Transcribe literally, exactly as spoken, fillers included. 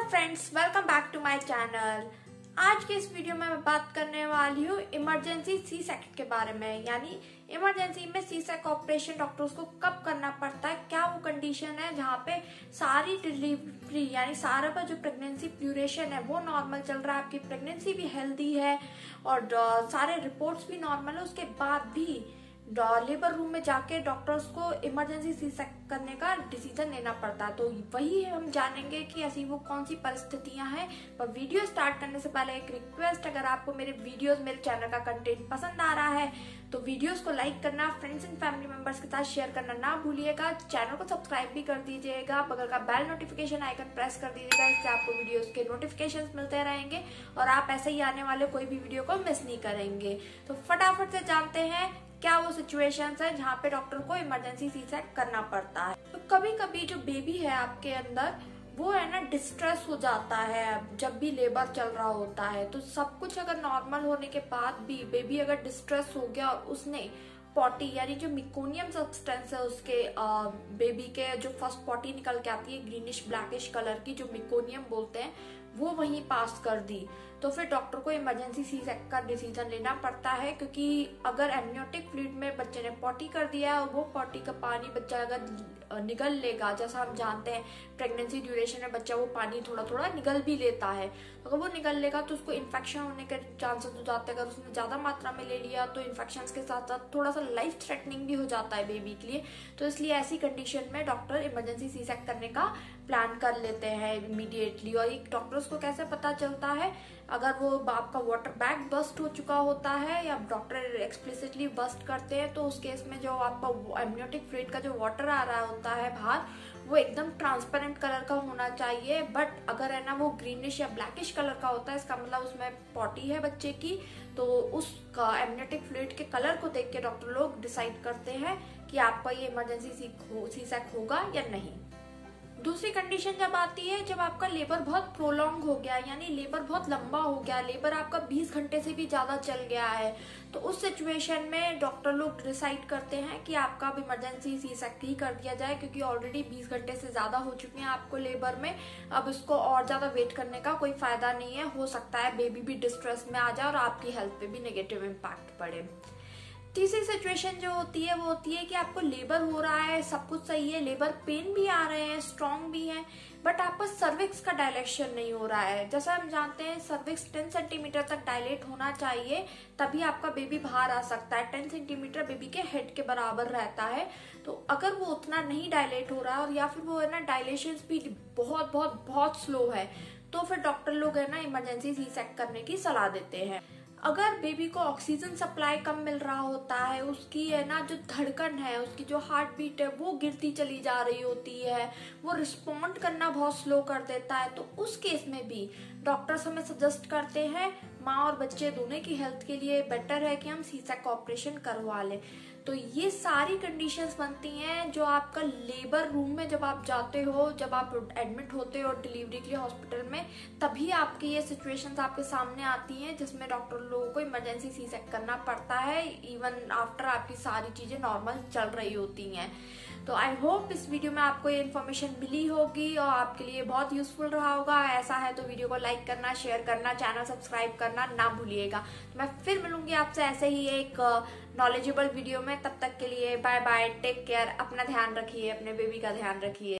Friends, welcome back to my channel. आज के इस वीडियो में मैं बात करने वाली हूँ इमरजेंसी सी सेक्शन के बारे में, यानी इमरजेंसी में सी सेक्शन ऑपरेशन डॉक्टर्स को कब करना पड़ता है, क्या वो कंडीशन है जहाँ पे सारी डिलीवरी यानी सारा का जो प्रेगनेंसी ड्यूरेशन है वो नॉर्मल चल रहा है, आपकी प्रेगनेंसी भी हेल्दी है और सारे रिपोर्ट्स भी नॉर्मल है, उसके बाद भी लेबर रूम में जाके डॉक्टर्स को इमरजेंसी सी सेक्शन करने का डिसीजन लेना पड़ता है। तो वही हम जानेंगे कि ऐसी वो कौन सी परिस्थितियां हैं। पर वीडियो स्टार्ट करने से पहले एक रिक्वेस्ट, अगर आपको मेरे वीडियोस मेरे चैनल का कंटेंट पसंद आ रहा है तो वीडियोस को लाइक करना, फ्रेंड्स एंड फैमिली मेंबर्स के साथ शेयर करना ना भूलिएगा। चैनल को सब्सक्राइब भी कर दीजिएगा, बगल का बेल नोटिफिकेशन आइकन प्रेस कर दीजिएगा, इससे आपको वीडियोस के नोटिफिकेशन मिलते रहेंगे और आप ऐसे ही आने वाले कोई भी वीडियो को मिस नहीं करेंगे। तो फटाफट से जानते हैं क्या वो सिचुएशंस है जहाँ पे डॉक्टर को इमरजेंसी सी सेक्शन करना पड़ता है। तो कभी कभी जो बेबी है आपके अंदर वो है ना डिस्ट्रेस हो जाता है जब भी लेबर चल रहा होता है। तो सब कुछ अगर नॉर्मल होने के बाद भी बेबी अगर डिस्ट्रेस हो गया और उसने पॉटी यानी जो मिकोनियम सब्सटेंस है उसके आ, बेबी के जो फर्स्ट पॉटी निकल के आती है ग्रीनिश ब्लैकिश कलर की, जो मिकोनियम बोलते हैं, वो वहीं पास कर दी, तो फिर डॉक्टर को इमरजेंसी सी सेक्शन का डिसीजन लेना पड़ता है। क्योंकि अगर एमनियोटिक फ्लूइड में बच्चे ने पॉटी कर दिया और वो पॉटी का पानी बच्चा अगर निगल लेगा, जैसा हम जानते हैं प्रेगनेंसी ड्यूरेशन में बच्चा वो पानी थोड़ा थोड़ा निगल भी लेता है, अगर वो निगल लेगा तो उसको इन्फेक्शन होने के चांसेस हो जाते हैं। अगर उसने ज्यादा मात्रा में ले लिया तो इन्फेक्शन के साथ साथ थोड़ा सा लाइफ थ्रेटनिंग भी हो जाता है बेबी के लिए। तो इसलिए ऐसी कंडीशन में डॉक्टर इमरजेंसी सी सेक्शन करने का प्लान कर लेते हैं इमीडिएटली। और एक डॉक्टर्स को कैसे पता चलता है, अगर वो बाप का वाटर बैग बस्ट हो चुका होता है या डॉक्टर एक्सप्लिसिटली बस्ट करते हैं तो उस केस में जो आपका एमनियोटिक फ्लूइड का जो वाटर आ रहा होता है बाहर वो एकदम ट्रांसपेरेंट कलर का होना चाहिए। बट अगर है ना वो ग्रीनिश या ब्लैकिश कलर का होता है, इसका मतलब उसमें पॉटी है बच्चे की, तो उसका एमनियोटिक फ्लूइड के कलर को देख के डॉक्टर लोग डिसाइड करते हैं कि आपका ये इमरजेंसी सी सेक्शन होगा या नहीं। दूसरी कंडीशन जब आती है जब आपका लेबर बहुत प्रोलॉन्ग हो गया, यानी लेबर बहुत लंबा हो गया, लेबर आपका बीस घंटे से भी ज्यादा चल गया है, तो उस सिचुएशन में डॉक्टर लोग डिसाइड करते हैं कि आपका अब इमरजेंसी सी सेक्शन ही कर दिया जाए, क्योंकि ऑलरेडी बीस घंटे से ज्यादा हो चुके हैं आपको लेबर में। अब इसको और ज्यादा वेट करने का कोई फायदा नहीं है, हो सकता है बेबी भी डिस्ट्रेस में आ जाए और आपकी हेल्थ पे भी नेगेटिव इम्पैक्ट पड़े। तीसरी सिचुएशन जो होती है वो होती है कि आपको लेबर हो रहा है, सब कुछ सही है, लेबर पेन भी आ रहे हैं, स्ट्रॉन्ग भी है, बट आपका सर्विक्स का डायलेक्शन नहीं हो रहा है। जैसा हम जानते हैं सर्विक्स टेन सेंटीमीटर तक डायलेट होना चाहिए, तभी आपका बेबी बाहर आ सकता है। टेन सेंटीमीटर बेबी के हेड के बराबर रहता है। तो अगर वो उतना नहीं डायलेट हो रहा है और या फिर वो है ना डायलेशन स्पीड बहुत बहुत बहुत स्लो है, तो फिर डॉक्टर लोग है ना इमरजेंसी सी सेक्शन करने की सलाह देते हैं। अगर बेबी को ऑक्सीजन सप्लाई कम मिल रहा होता है, उसकी है ना जो धड़कन है, उसकी जो हार्ट बीट है वो गिरती चली जा रही होती है, वो रिस्पॉन्ड करना बहुत स्लो कर देता है, तो उस केस में भी डॉक्टर्स हमें सजेस्ट करते हैं माँ और बच्चे दोनों की हेल्थ के लिए बेटर है कि हम सी सेक्शन ऑपरेशन करवा लें। तो ये सारी कंडीशंस बनती हैं जो आपका लेबर रूम में जब आप जाते हो, जब आप एडमिट होते हो डिलीवरी के लिए हॉस्पिटल में, तभी आपकी ये सिचुएशंस आपके सामने आती हैं जिसमें डॉक्टर लोगों को इमरजेंसी सी सेक्शन करना पड़ता है, इवन आफ्टर आपकी सारी चीजें नॉर्मल चल रही होती हैं। तो आई होप इस वीडियो में आपको ये इन्फॉर्मेशन मिली होगी और आपके लिए बहुत यूजफुल रहा होगा। ऐसा है तो वीडियो को लाइक करना, शेयर करना, चैनल सब्सक्राइब करना ना भूलिएगा। तो मैं फिर मिलूंगी आपसे ऐसे ही एक नॉलेजेबल वीडियो में। तब तक के लिए बाय बाय, टेक केयर, अपना ध्यान रखिए, अपने बेबी का ध्यान रखिए।